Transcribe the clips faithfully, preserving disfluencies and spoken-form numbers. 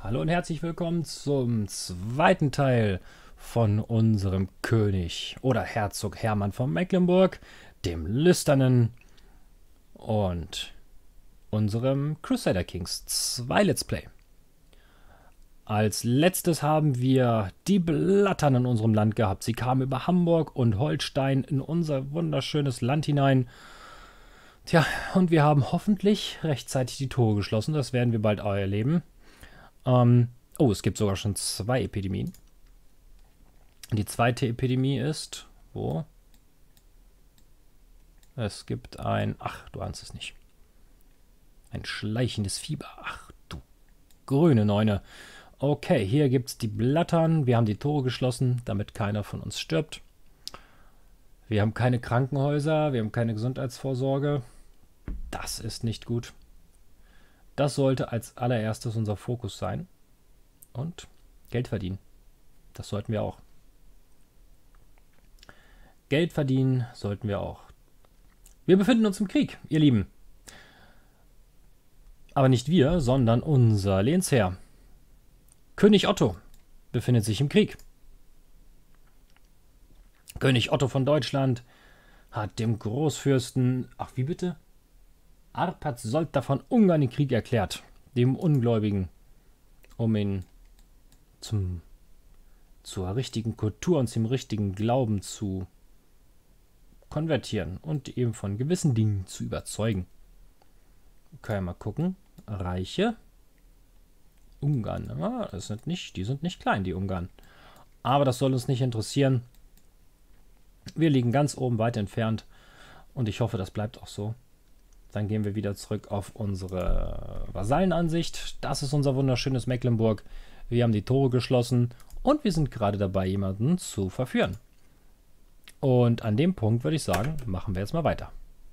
Hallo und herzlich willkommen zum zweiten Teil von unserem König oder Herzog Hermann von Mecklenburg, dem Lüsternen und unserem Crusader Kings zwei Let's Play. Als letztes haben wir die Blattern in unserem Land gehabt. Sie kamen über Hamburg und Holstein in unser wunderschönes Land hinein. Tja, und wir haben hoffentlich rechtzeitig die Tore geschlossen. Das werden wir bald auch erleben. Ähm, oh, es gibt sogar schon zwei Epidemien. Die zweite Epidemie ist, wo? Es gibt ein, ach, du ahnst es nicht. Ein schleichendes Fieber. Ach, du grüne Neune. Okay, hier gibt es die Blattern. Wir haben die Tore geschlossen, damit keiner von uns stirbt. Wir haben keine Krankenhäuser, wir haben keine Gesundheitsvorsorge. Das ist nicht gut. Das sollte als allererstes unser Fokus sein. Und Geld verdienen. Das sollten wir auch. Geld verdienen sollten wir auch. Wir befinden uns im Krieg, ihr Lieben. Aber nicht wir, sondern unser Lehnsherr. König Otto befindet sich im Krieg. König Otto von Deutschland hat dem Großfürsten, ach wie bitte? Arpad Solter von Ungarn den Krieg erklärt, dem Ungläubigen, um ihn zum, zur richtigen Kultur und zum richtigen Glauben zu konvertieren und eben von gewissen Dingen zu überzeugen. Können wir mal gucken. Reiche Ungarn. Ah, das sind nicht, die sind nicht klein, die Ungarn. Aber das soll uns nicht interessieren. Wir liegen ganz oben weit entfernt und ich hoffe, das bleibt auch so. Dann gehen wir wieder zurück auf unsere Vasallenansicht. Das ist unser wunderschönes Mecklenburg. Wir haben die Tore geschlossen und wir sind gerade dabei, jemanden zu verführen. Und an dem Punkt würde ich sagen, machen wir jetzt mal weiter.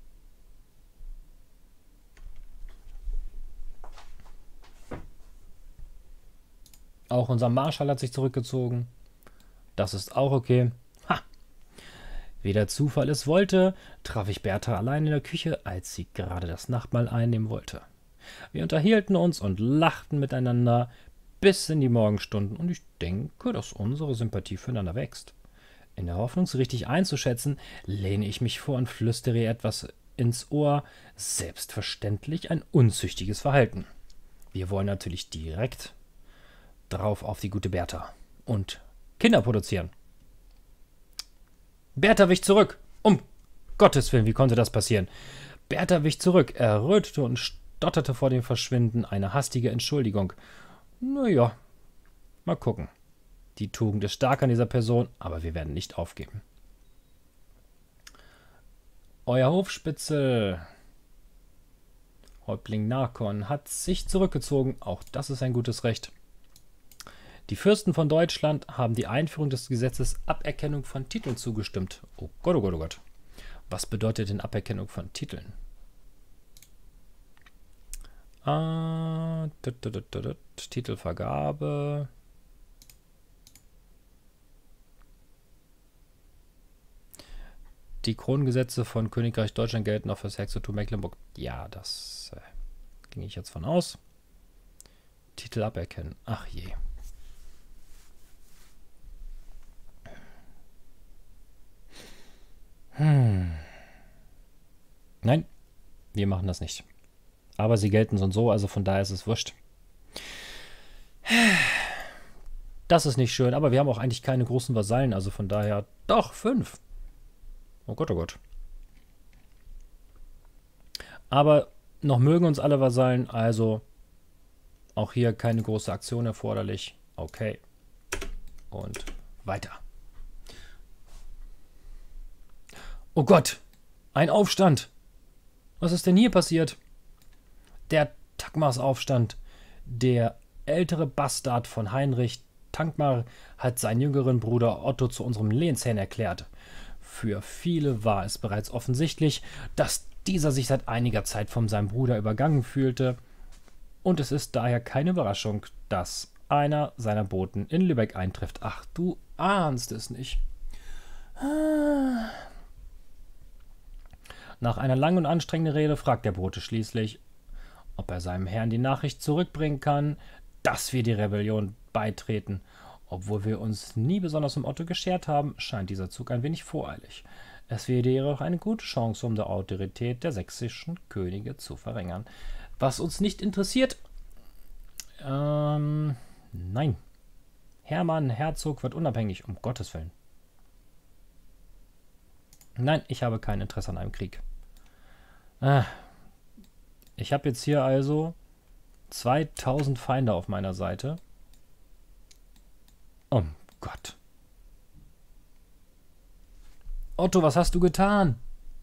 Auch unser Marschall hat sich zurückgezogen. Das ist auch okay. Ha! Wie der Zufall es wollte, traf ich Bertha allein in der Küche, als sie gerade das Nachtmahl einnehmen wollte. Wir unterhielten uns und lachten miteinander bis in die Morgenstunden und ich denke, dass unsere Sympathie füreinander wächst. In der Hoffnung, sie richtig einzuschätzen, lehne ich mich vor und flüstere ihr etwas ins Ohr. Selbstverständlich ein unzüchtiges Verhalten. Wir wollen natürlich direkt drauf auf die gute Bertha und Kinder produzieren. Bertha wich zurück. Um Gottes Willen, wie konnte das passieren? Bertha wich zurück, errötete und stotterte vor dem Verschwinden eine hastige Entschuldigung. Naja, mal gucken. Die Tugend ist stark an dieser Person, aber wir werden nicht aufgeben. Euer Hofspitzel, Häuptling Narkon, hat sich zurückgezogen. Auch das ist ein gutes Recht. Die Fürsten von Deutschland haben die Einführung des Gesetzes Aberkennung von Titeln zugestimmt. Oh Gott, oh Gott, oh Gott. Was bedeutet denn Aberkennung von Titeln? Ah, tut, tut, tut, tut, Titelvergabe. Die Kronengesetze von Königreich Deutschland gelten auch für das Herzogtum Mecklenburg. Ja, das äh, ging ich jetzt von aus. Titel aberkennen. Ach je. Hm. Nein, wir machen das nicht. Aber sie gelten so und so, also von daher ist es wurscht. Das ist nicht schön, aber wir haben auch eigentlich keine großen Vasallen, also von daher doch fünf. Oh Gott, oh Gott. Aber noch mögen uns alle Vasallen, also auch hier keine große Aktion erforderlich. Okay. Und weiter. Oh Gott, ein Aufstand. Was ist denn hier passiert? Der Takmars-Aufstand. Der ältere Bastard von Heinrich Tankmar hat seinen jüngeren Bruder Otto zu unserem Lehnsherrn erklärt. Für viele war es bereits offensichtlich, dass dieser sich seit einiger Zeit von seinem Bruder übergangen fühlte. Und es ist daher keine Überraschung, dass einer seiner Boten in Lübeck eintrifft. Ach, du ahnst es nicht. Ah. Nach einer langen und anstrengenden Rede fragt der Bote schließlich, ob er seinem Herrn die Nachricht zurückbringen kann, dass wir die Rebellion beitreten. Obwohl wir uns nie besonders um Otto geschert haben, scheint dieser Zug ein wenig voreilig. Es wäre jedoch eine gute Chance, um die Autorität der sächsischen Könige zu verringern. Was uns nicht interessiert... Ähm... Nein. Hermann Herzog wird unabhängig, um Gottes Willen. Nein, ich habe kein Interesse an einem Krieg. Ah. Ich habe jetzt hier also zweitausend Feinde auf meiner Seite. Oh Gott. Otto, was hast du getan?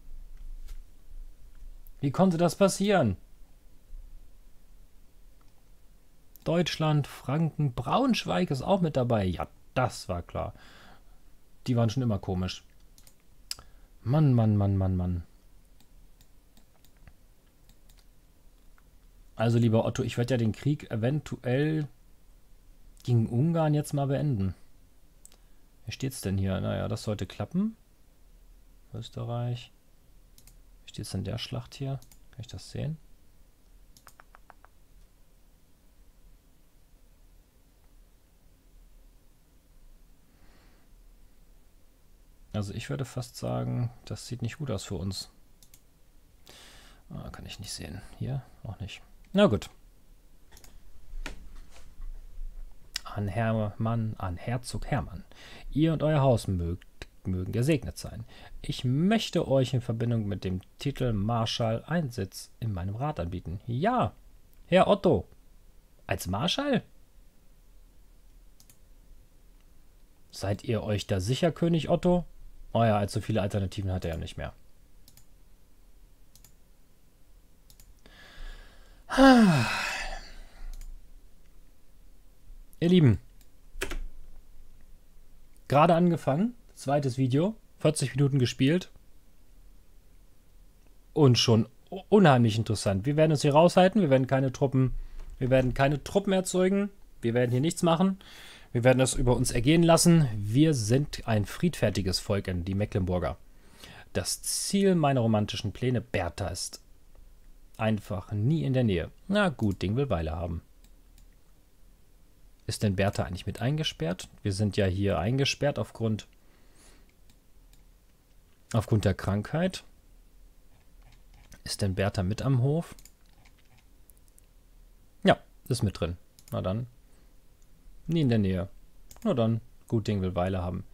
Wie konnte das passieren? Deutschland, Franken, Braunschweig ist auch mit dabei. Ja, das war klar. Die waren schon immer komisch. Mann, Mann, Mann, Mann, Mann. Also, lieber Otto, ich werde ja den Krieg eventuell gegen Ungarn jetzt mal beenden. Wie steht's denn hier? Naja, das sollte klappen. Österreich. Wie steht's denn der Schlacht hier? Kann ich das sehen? Also ich würde fast sagen, das sieht nicht gut aus für uns. Ah, kann ich nicht sehen. Hier auch nicht. Na gut. An Hermann, an Herzog Hermann. Ihr und euer Haus mögt, mögen gesegnet sein. Ich möchte euch in Verbindung mit dem Titel Marschall einen Sitz in meinem Rat anbieten. Ja, Herr Otto. Als Marschall? Seid ihr euch da sicher, König Otto? Oh ja, allzu viele Alternativen hat er ja nicht mehr. Ihr Lieben, gerade angefangen, zweites Video, vierzig Minuten gespielt und schon unheimlich interessant. Wir werden uns hier raushalten, wir werden keine Truppen, wir werden keine Truppen erzeugen, wir werden hier nichts machen. Wir werden das über uns ergehen lassen. Wir sind ein friedfertiges Volk, die Mecklenburger. Das Ziel meiner romantischen Pläne, Bertha, ist einfach nie in der Nähe. Na gut, Ding will Weile haben. Ist denn Bertha eigentlich mit eingesperrt? Wir sind ja hier eingesperrt aufgrund, aufgrund der Krankheit. Ist denn Bertha mit am Hof? Ja, ist mit drin. Na dann. Nie in der Nähe. Nur dann, gut Ding will Weile haben.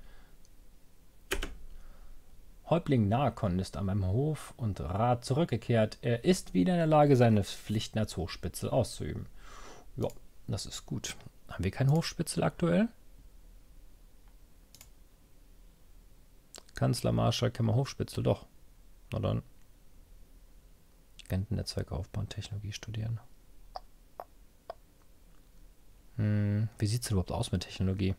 Häuptling Nakon ist an meinem Hof und Rat zurückgekehrt. Er ist wieder in der Lage, seine Pflichten als Hochspitzel auszuüben. Ja, das ist gut. Haben wir keinen Hochspitzel aktuell? Kanzler, Marschall, Kämmer, Hochspitzel, doch. Na dann. Agentennetzwerke aufbauen, Technologie studieren. Hm, wie sieht es denn überhaupt aus mit Technologie?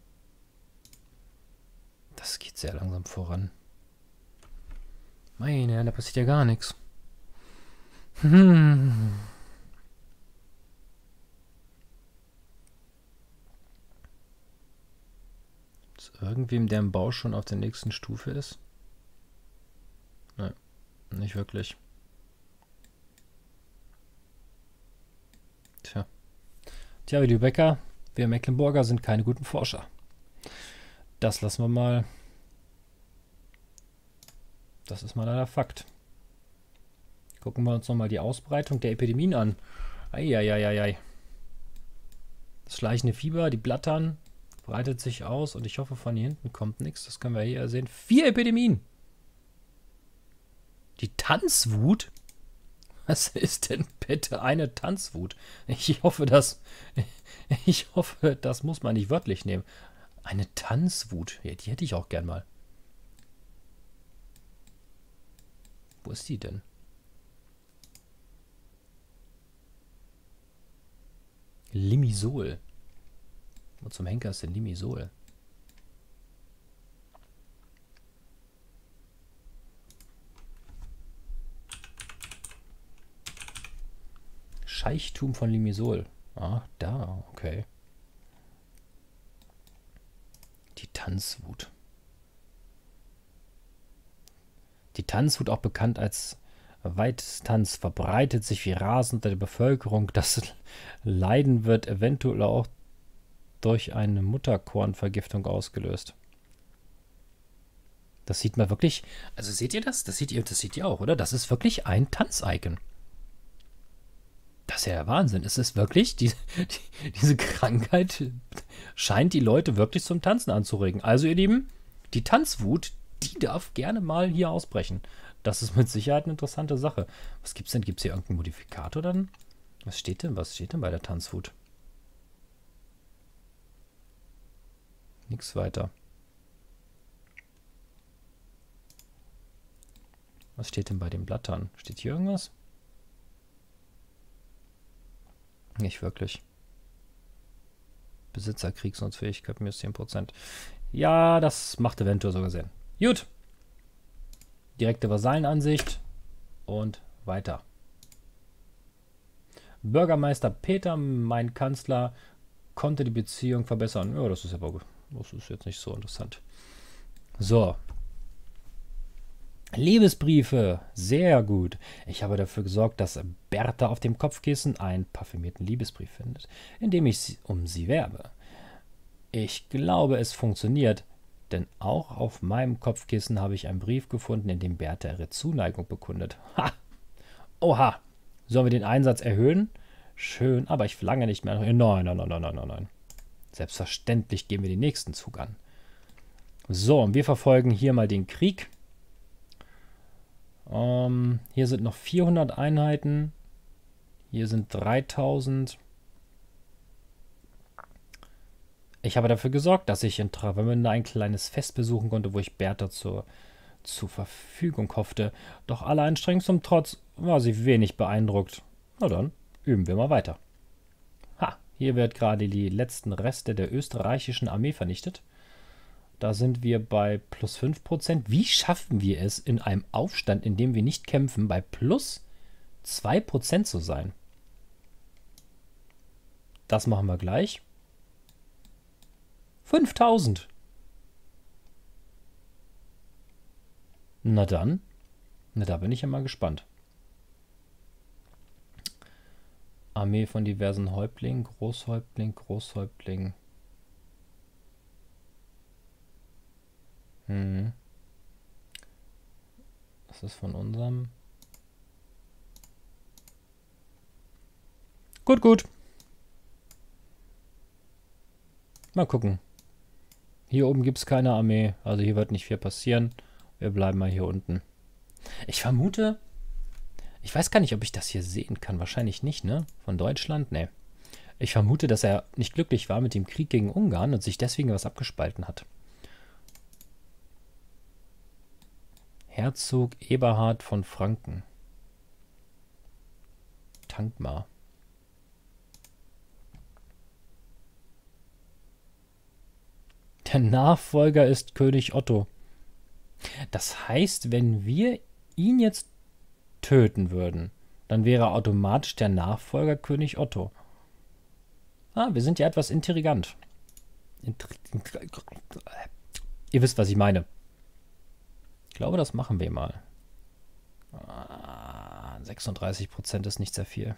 Das geht sehr langsam voran. Meine Herren, da passiert ja gar nichts. Hm. Ist irgendwem, der im Bau schon auf der nächsten Stufe ist? Nein, nicht wirklich. Tja. Tja, wie die Bäcker, wir Mecklenburger sind keine guten Forscher. Das lassen wir mal. Das ist mal leider Fakt. Gucken wir uns nochmal die Ausbreitung der Epidemien an. Eieieiei. Das schleichende Fieber, die Blattern, breitet sich aus und ich hoffe, von hier hinten kommt nichts. Das können wir hier sehen. Vier Epidemien. Die Tanzwut? Was ist denn bitte eine Tanzwut? Ich hoffe, das. Ich hoffe, das muss man nicht wörtlich nehmen. Eine Tanzwut. Ja, die hätte ich auch gern mal. Wo ist die denn? Limisol. Wo zum Henker ist denn Limisol? Scheichtum von Limisol. Ah, da, okay. Die Tanzwut. Die Tanzwut, auch bekannt als Weitdistanz verbreitet sich wie rasend unter der Bevölkerung. Das Leiden wird eventuell auch durch eine Mutterkornvergiftung ausgelöst. Das sieht man wirklich. Also seht ihr das? Das seht ihr, das seht ihr auch, oder? Das ist wirklich ein Tanz-Icon. Das ist ja der Wahnsinn. Es ist wirklich, die, die, diese Krankheit scheint die Leute wirklich zum Tanzen anzuregen. Also ihr Lieben, die Tanzwut, die darf gerne mal hier ausbrechen. Das ist mit Sicherheit eine interessante Sache. Was gibt's denn? Gibt es hier irgendeinen Modifikator dann? Was steht denn? Was steht denn bei der Tanzwut? Nichts weiter. Was steht denn bei den Blattern? Steht hier irgendwas? Nicht wirklich. Besitzer Kriegsunfähigkeit minus zehn Prozent. Ja, das macht eventuell sogar Sinn. Gut. Direkte Vasallenansicht. Und weiter. Bürgermeister Peter, mein Kanzler, konnte die Beziehung verbessern. Ja, das ist aber das ist jetzt nicht so interessant. So. Liebesbriefe. Sehr gut. Ich habe dafür gesorgt, dass Bertha auf dem Kopfkissen einen parfümierten Liebesbrief findet, indem ich sie, um sie werbe. Ich glaube, es funktioniert, denn auch auf meinem Kopfkissen habe ich einen Brief gefunden, in dem Bertha ihre Zuneigung bekundet. Ha! Oha! Sollen wir den Einsatz erhöhen? Schön, aber ich verlange nicht mehr. Nein, nein, nein, nein, nein, nein. Selbstverständlich gehen wir den nächsten Zug an. So, und wir verfolgen hier mal den Krieg. Um, hier sind noch vierhundert Einheiten. Hier sind dreitausend. Ich habe dafür gesorgt, dass ich in Travemünde ein kleines Fest besuchen konnte, wo ich Bertha zur, zur Verfügung hoffte. Doch aller Anstrengung zum Trotz war sie wenig beeindruckt. Na dann, üben wir mal weiter. Ha, hier wird gerade die letzten Reste der österreichischen Armee vernichtet. Da sind wir bei plus fünf Prozent. Wie schaffen wir es, in einem Aufstand, in dem wir nicht kämpfen, bei plus zwei Prozent zu sein? Das machen wir gleich. fünftausend. Na dann. Na, da bin ich ja mal gespannt. Armee von diversen Häuptlingen, Großhäuptling, Großhäuptling. Hm. Das ist von unserem. Gut, gut. Mal gucken. Hier oben gibt es keine Armee, also hier wird nicht viel passieren. Wir bleiben mal hier unten. Ich vermute, ich weiß gar nicht, ob ich das hier sehen kann. Wahrscheinlich nicht, ne? Von Deutschland? Ne. Ich vermute, dass er nicht glücklich war mit dem Krieg gegen Ungarn und sich deswegen was abgespalten hat. Herzog Eberhard von Franken. Tankmar. Der Nachfolger ist König Otto. Das heißt, wenn wir ihn jetzt töten würden, dann wäre automatisch der Nachfolger König Otto. Ah, wir sind ja etwas intrigant. Intri Ihr wisst, was ich meine. Ich glaube, das machen wir mal. Ah, sechsunddreißig Prozent ist nicht sehr viel.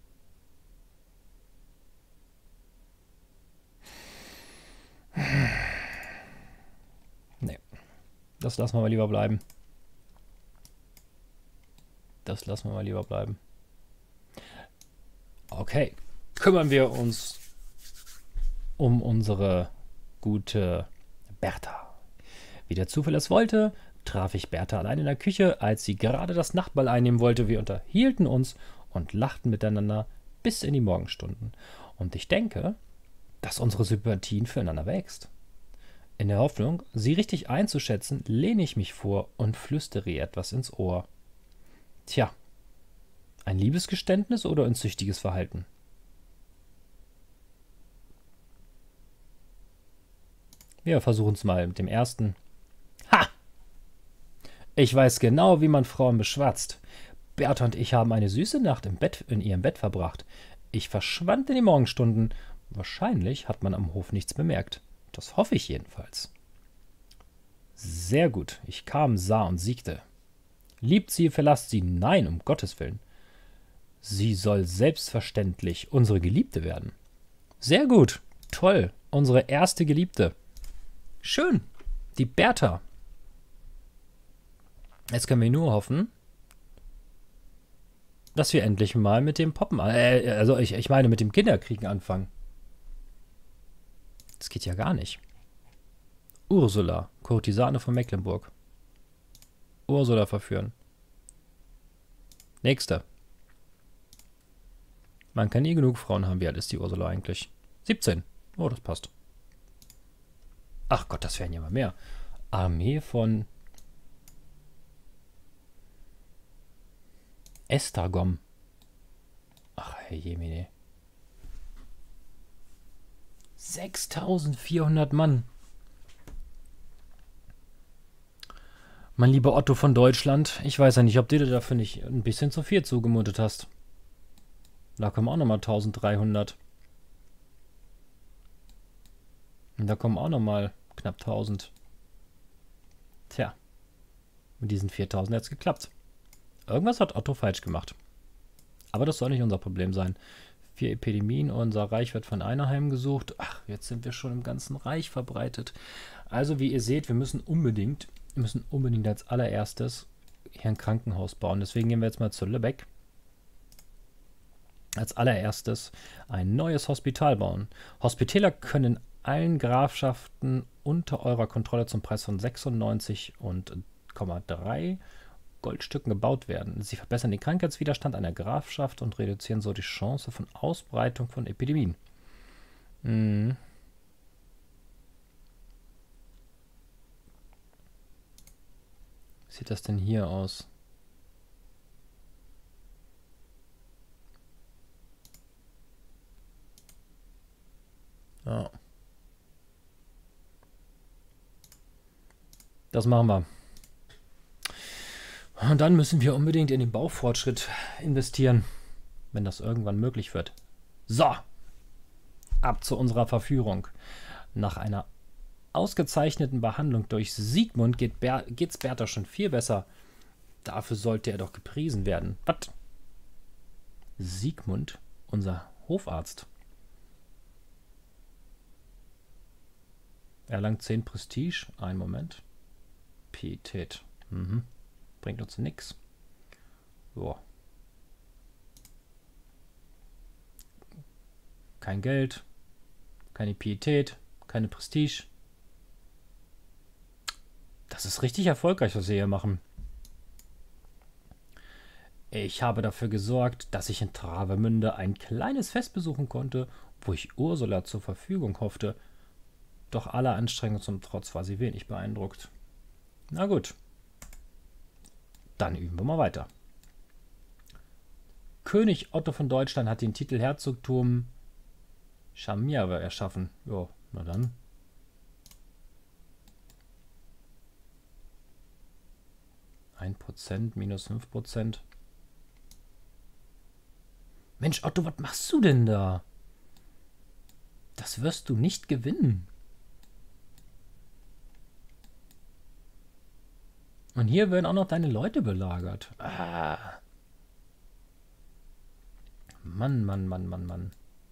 Nee. Das lassen wir mal lieber bleiben. Das lassen wir mal lieber bleiben. Okay. Kümmern wir uns um unsere gute Bertha. Wie der Zufall es wollte, traf ich Bertha allein in der Küche, als sie gerade das Nachtmahl einnehmen wollte. Wir unterhielten uns und lachten miteinander bis in die Morgenstunden. Und ich denke, dass unsere Sympathien füreinander wächst. In der Hoffnung, sie richtig einzuschätzen, lehne ich mich vor und flüstere ihr etwas ins Ohr. Tja, ein Liebesgeständnis oder ein züchtiges Verhalten? Wir versuchen es mal mit dem ersten. Ha! Ich weiß genau, wie man Frauen beschwatzt. Bertha und ich haben eine süße Nacht im Bett, in ihrem Bett verbracht. Ich verschwand in die Morgenstunden. Wahrscheinlich hat man am Hof nichts bemerkt. Das hoffe ich jedenfalls. Sehr gut. Ich kam, sah und siegte. Liebt sie, verlasst sie. Nein, um Gottes Willen. Sie soll selbstverständlich unsere Geliebte werden. Sehr gut. Toll. Unsere erste Geliebte. Schön. Die Bertha. Jetzt können wir nur hoffen, dass wir endlich mal mit dem Poppen, äh, also ich, ich meine mit dem Kinderkriegen anfangen. Das geht ja gar nicht. Ursula, Kurtisane von Mecklenburg. Ursula verführen. Nächste. Man kann nie genug Frauen haben. Wie alt ist die Ursula eigentlich? siebzehn. Oh, das passt. Ach Gott, das wären ja mal mehr. Armee von Estragom. Ach, Herr Jemine. sechstausendvierhundert Mann. Mein lieber Otto von Deutschland, ich weiß ja nicht, ob du dir dafür nicht ein bisschen zu viel zugemutet hast. Da kommen auch nochmal dreizehnhundert. Und da kommen auch nochmal knapp tausend. Tja, mit diesen viertausend hat es geklappt. Irgendwas hat Otto falsch gemacht. Aber das soll nicht unser Problem sein. Vier Epidemien, unser Reich wird von einer heimgesucht. Ach, jetzt sind wir schon im ganzen Reich verbreitet. Also, wie ihr seht, wir müssen unbedingt, wir müssen unbedingt als allererstes hier ein Krankenhaus bauen. Deswegen gehen wir jetzt mal zu Lübeck. Als allererstes ein neues Hospital bauen. Hospitäler können in allen Grafschaften unter eurer Kontrolle zum Preis von sechsundneunzig Komma drei Goldstücken gebaut werden. Sie verbessern den Krankheitswiderstand einer Grafschaft und reduzieren so die Chance von Ausbreitung von Epidemien. Hm. Wie sieht das denn hier aus? Ja. Das machen wir. Und dann müssen wir unbedingt in den Baufortschritt investieren, wenn das irgendwann möglich wird. So, ab zu unserer Verführung. Nach einer ausgezeichneten Behandlung durch Siegmund geht Ber geht's Bertha schon viel besser. Dafür sollte er doch gepriesen werden. Was? Siegmund, unser Hofarzt. Erlangt zehn Prestige. Einen Moment. Pietät. Mhm. Bringt uns nix. So. Kein Geld. Keine Pietät. Keine Prestige. Das ist richtig erfolgreich, was wir hier machen. Ich habe dafür gesorgt, dass ich in Travemünde ein kleines Fest besuchen konnte, wo ich Ursula zur Verfügung hoffte. Doch aller Anstrengung zum Trotz war sie wenig beeindruckt. Na gut. Dann üben wir mal weiter. König Otto von Deutschland hat den Titel Herzogtum Chamier erschaffen. Jo, na dann. ein Prozent minus fünf Prozent. Mensch, Otto, was machst du denn da? Das wirst du nicht gewinnen. Und hier werden auch noch deine Leute belagert. Ah. Mann, Mann, Mann, Mann, Mann.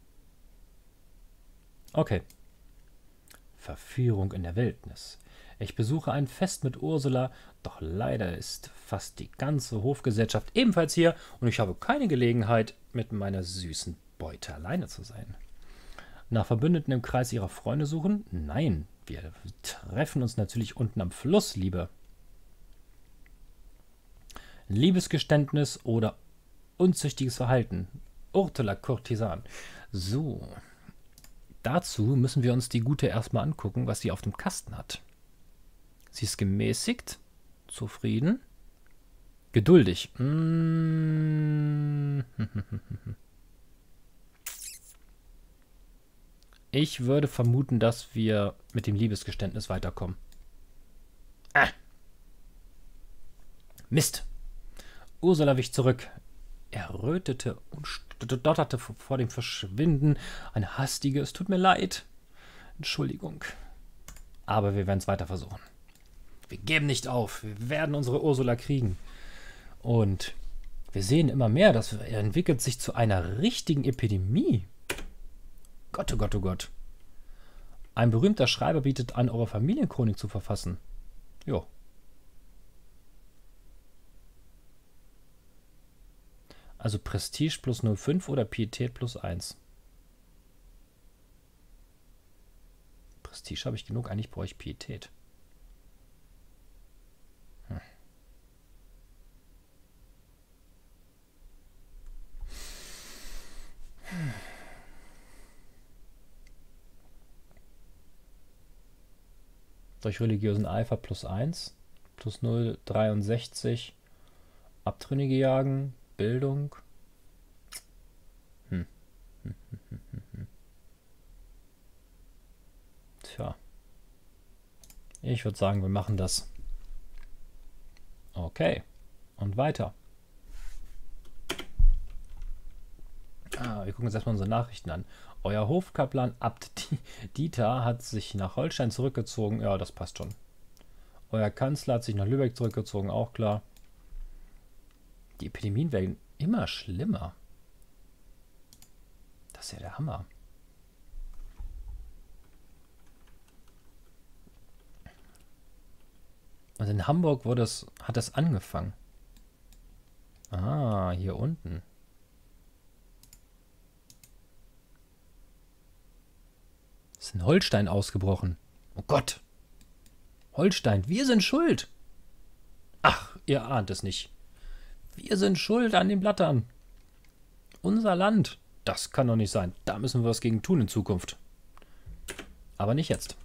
Okay. Verführung in der Wildnis. Ich besuche ein Fest mit Ursula, doch leider ist fast die ganze Hofgesellschaft ebenfalls hier und ich habe keine Gelegenheit, mit meiner süßen Beute alleine zu sein. Nach Verbündeten im Kreis ihrer Freunde suchen? Nein, wir treffen uns natürlich unten am Fluss, Liebe. Liebesgeständnis oder unzüchtiges Verhalten. Urtela Kurtisan. So. Dazu müssen wir uns die Gute erstmal angucken, was sie auf dem Kasten hat. Sie ist gemäßigt, zufrieden, geduldig. Ich würde vermuten, dass wir mit dem Liebesgeständnis weiterkommen. Ah. Mist. Ursula wich zurück. Er rötete und stotterte vor dem Verschwinden. Eine hastige, es tut mir leid. Entschuldigung. Aber wir werden es weiter versuchen. Wir geben nicht auf. Wir werden unsere Ursula kriegen. Und wir sehen immer mehr, dass er entwickelt sich zu einer richtigen Epidemie. Gott, oh Gott, oh Gott. Ein berühmter Schreiber bietet an, eure Familienchronik zu verfassen. Jo. Also Prestige plus null Komma fünf oder Pietät plus eins. Prestige habe ich genug, eigentlich brauche ich Pietät. Hm. Hm. Durch religiösen Eifer plus eins, plus null Komma dreiundsechzig, Abtrünnige jagen, Bildung. Hm. Hm, hm, hm, hm, hm. Tja. Ich würde sagen, wir machen das. Okay. Und weiter. Ah, wir gucken uns erstmal unsere Nachrichten an. Euer Hofkaplan Abt Dieter hat sich nach Holstein zurückgezogen. Ja, das passt schon. Euer Kanzler hat sich nach Lübeck zurückgezogen. Auch klar. Die Epidemien werden immer schlimmer. Das ist ja der Hammer. Und in Hamburg wurde es, hat es angefangen. Ah, hier unten. Ist in Holstein ausgebrochen. Oh Gott. Holstein, wir sind schuld. Ach, ihr ahnt es nicht. Wir sind schuld an den Blattern. Unser Land. Das kann doch nicht sein. Da müssen wir was gegen tun in Zukunft. Aber nicht jetzt.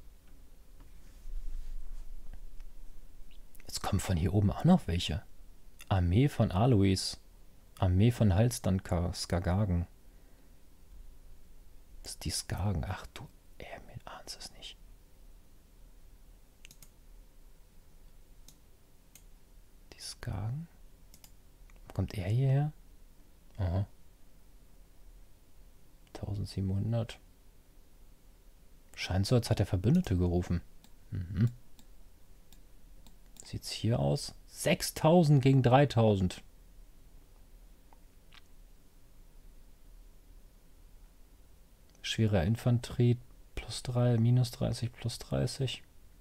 Jetzt kommen von hier oben auch noch welche. Armee von Alois. Armee von Halsdan Skagargen. Das ist die Skagen. Ach du, er mir ahnst es nicht. Die Skagen? Kommt er hierher? Aha. eintausendsiebenhundert. Scheint so, als hat er Verbündete gerufen. Mhm. Sieht's hier aus? sechstausend gegen dreitausend. Schwere Infanterie plus drei, minus dreißig, plus dreißig.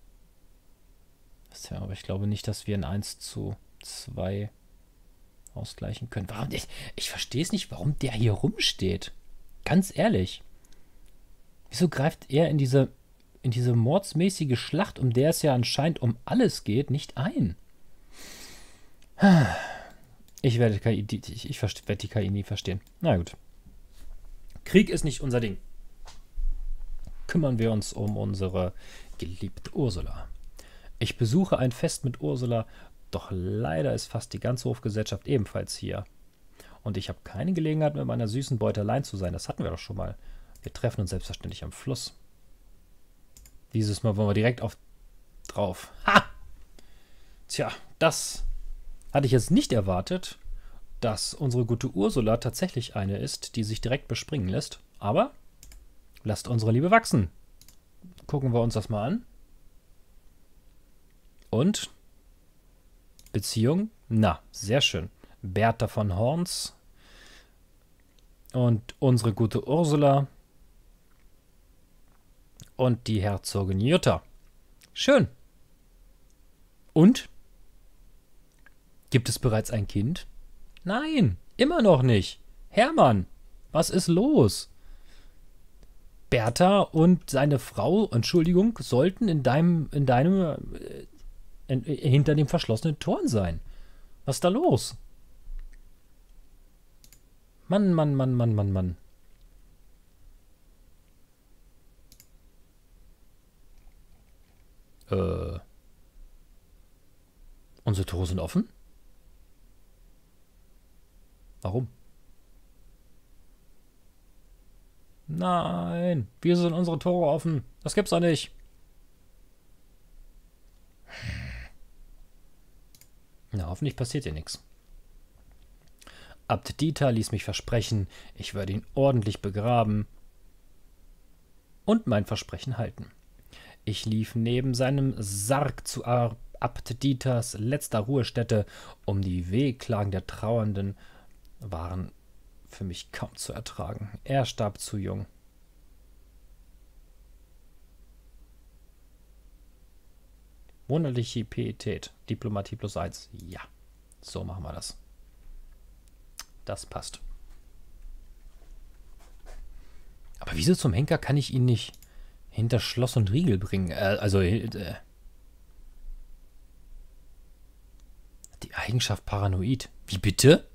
Tja, aber ich glaube nicht, dass wir in eins zu zwei ausgleichen können. Warum? Ich, ich verstehe es nicht, warum der hier rumsteht. Ganz ehrlich. Wieso greift er in diese, in diese mordsmäßige Schlacht, um der es ja anscheinend um alles geht, nicht ein? Ich werde, K I, ich, ich werde die K I nie verstehen. Na gut. Krieg ist nicht unser Ding. Kümmern wir uns um unsere geliebte Ursula. Ich besuche ein Fest mit Ursula, doch leider ist fast die ganze Hofgesellschaft ebenfalls hier. Und ich habe keine Gelegenheit, mit meiner süßen Beute allein zu sein. Das hatten wir doch schon mal. Wir treffen uns selbstverständlich am Fluss. Dieses Mal wollen wir direkt auf drauf. Ha! Tja, das hatte ich jetzt nicht erwartet, dass unsere gute Ursula tatsächlich eine ist, die sich direkt bespringen lässt. Aber lasst unsere Liebe wachsen. Gucken wir uns das mal an. Und Beziehung? Na, sehr schön. Bertha von Horns und unsere gute Ursula und die Herzogin Jutta. Schön. Und? Gibt es bereits ein Kind? Nein, immer noch nicht. Hermann, was ist los? Bertha und seine Frau, Entschuldigung, sollten in deinem, in deinem, äh, in, hinter dem verschlossenen Toren sein. Was ist da los? Mann, Mann, Mann, Mann, Mann, Mann. Äh. Unsere Tore sind offen? Warum? Nein, wieso sind unsere Tore offen? Das gibt's doch nicht. Na, hoffentlich passiert hier nichts. Abt Dieter ließ mich versprechen, ich würde ihn ordentlich begraben und mein Versprechen halten. Ich lief neben seinem Sarg zu Ar Abt Dieters letzter Ruhestätte, um die Wehklagen der Trauernden waren für mich kaum zu ertragen. Er starb zu jung. Monatliche Pietät. Diplomatie plus eins. Ja, so machen wir das. Das passt. Aber wieso zum Henker kann ich ihn nicht hinter Schloss und Riegel bringen? Äh, also, äh, die Eigenschaft paranoid. Wie bitte?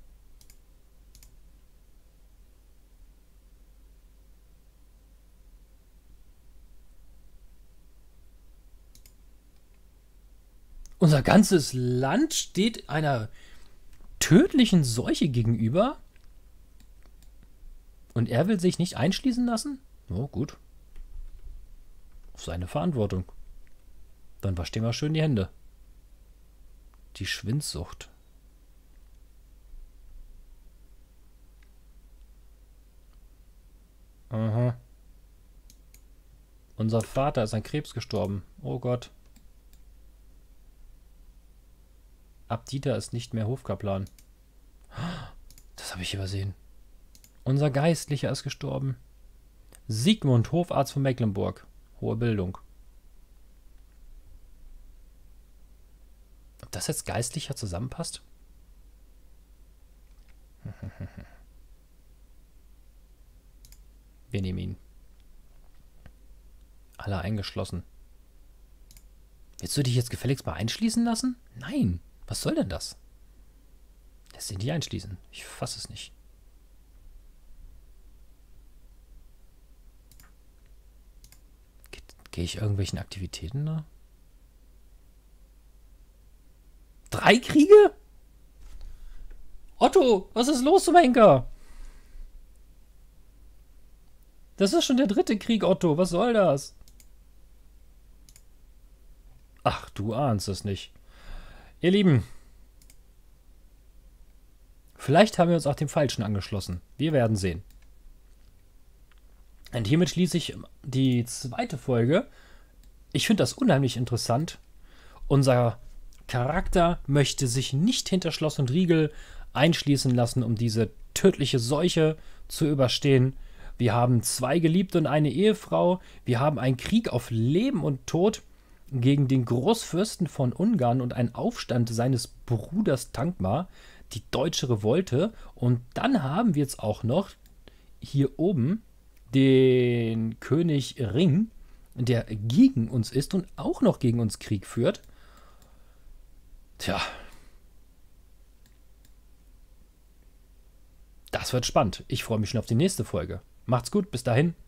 Unser ganzes Land steht einer tödlichen Seuche gegenüber und er will sich nicht einschließen lassen? Oh, gut. Auf seine Verantwortung. Dann wasch dir mal schön die Hände. Die Schwindsucht. Aha. Unser Vater ist an Krebs gestorben. Oh Gott. Abt Dieter ist nicht mehr Hofkaplan. Das habe ich übersehen. Unser Geistlicher ist gestorben. Sigmund, Hofarzt von Mecklenburg. Hohe Bildung. Ob das jetzt Geistlicher zusammenpasst? Wir nehmen ihn. Alle eingeschlossen. Willst du dich jetzt gefälligst mal einschließen lassen? Nein. Was soll denn das? Lass ihn nicht einschließen. Ich fasse es nicht. Gehe ich irgendwelchen Aktivitäten nach? Drei Kriege? Otto, was ist los zum Henker? Das ist schon der dritte Krieg, Otto. Was soll das? Ach, du ahnst es nicht. Ihr Lieben, vielleicht haben wir uns auch dem Falschen angeschlossen. Wir werden sehen. Und hiermit schließe ich die zweite Folge. Ich finde das unheimlich interessant. Unser Charakter möchte sich nicht hinter Schloss und Riegel einschließen lassen, um diese tödliche Seuche zu überstehen. Wir haben zwei Geliebte und eine Ehefrau. Wir haben einen Krieg auf Leben und Tod gegen den Großfürsten von Ungarn und einen Aufstand seines Bruders Tankmar, die deutsche Revolte. Und dann haben wir jetzt auch noch hier oben den König Ring, der gegen uns ist und auch noch gegen uns Krieg führt. Tja. Das wird spannend. Ich freue mich schon auf die nächste Folge. Macht's gut, bis dahin.